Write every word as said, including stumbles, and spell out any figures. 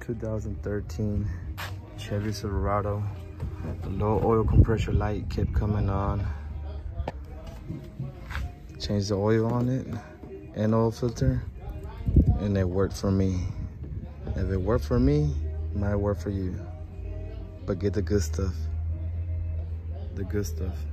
two thousand thirteen Chevy Silverado. The low oil compressor light kept coming on. Changed the oil on it and oil filter, and it worked for me. If it worked for me, it might work for you. But get the good stuff. The good stuff.